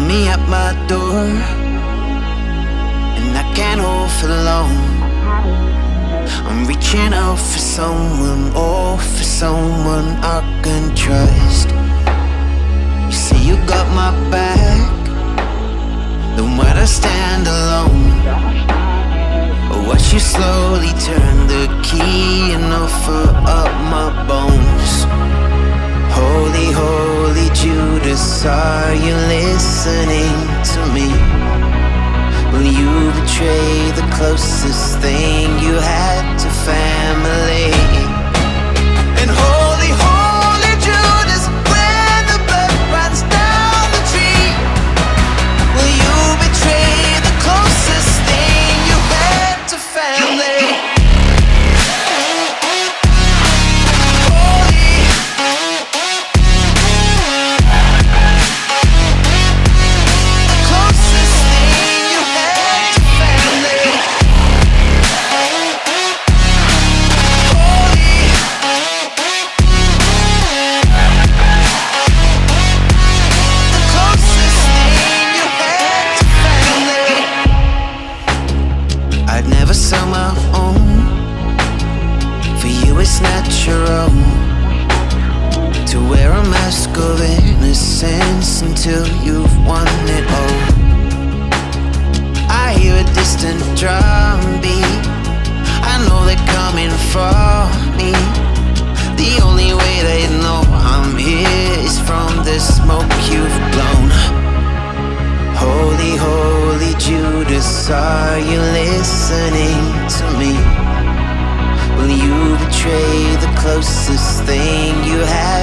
me at my door, and I can't hold for long. I'm reaching out for someone, oh, for someone I can trust. You say you got my back, then when I stand alone, I watch you slowly turn the key and offer up my bones. Holy, holy Judas, are you listening to me? Will you betray the closest thing you had to family? And holy, holy Judas, when the blood runs down the tree, will you betray the closest thing you had to family? Natural to wear a mask of innocence until you've won it all. I hear a distant drum beat, I know they're coming for me. The only way they know I'm here is from the smoke you've blown. Holy, holy Judas, are you listening to me? Will you betray the closest thing you have